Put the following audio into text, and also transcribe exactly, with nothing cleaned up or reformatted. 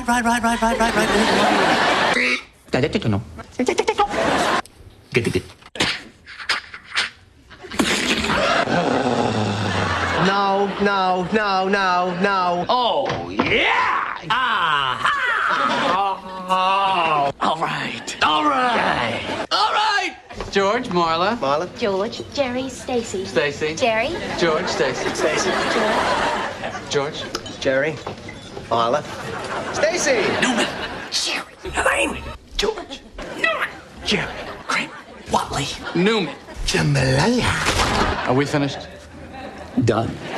right, right, right, right, right, right, right. No. Good, good, good. No, no, no, no, no. Oh, yeah! Ah! Oh, all right. All right. All right. George, Marla. Marla. George, Jerry, Stacy. Stacy. Jerry. George, Stacy. Stacy. George. Jerry. Marla. Stacy. Newman. Jerry. Elaine. George. Newman. Jerry. Kramer. Watley. Newman. Jambalaya. Are we finished? Done.